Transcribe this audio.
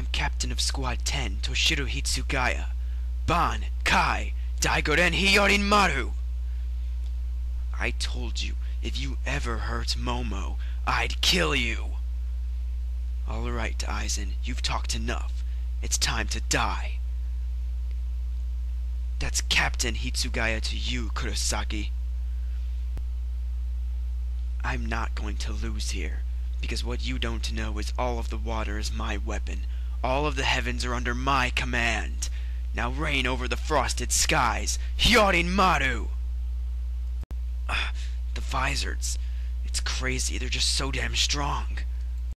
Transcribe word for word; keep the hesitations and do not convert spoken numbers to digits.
I'm captain of Squad ten, Toshiro Hitsugaya. Ban, Kai, Daigoren Hyorin Maru! I told you, if you ever hurt Momo, I'd kill you! Alright, Aizen, you've talked enough. It's time to die. That's Captain Hitsugaya to you, Kurosaki. I'm not going to lose here, because what you don't know is all of the water is my weapon. All of the heavens are under my command. Now reign over the frosted skies, Hyorin Maru! Uh, the visors, it's crazy, they're just so damn strong.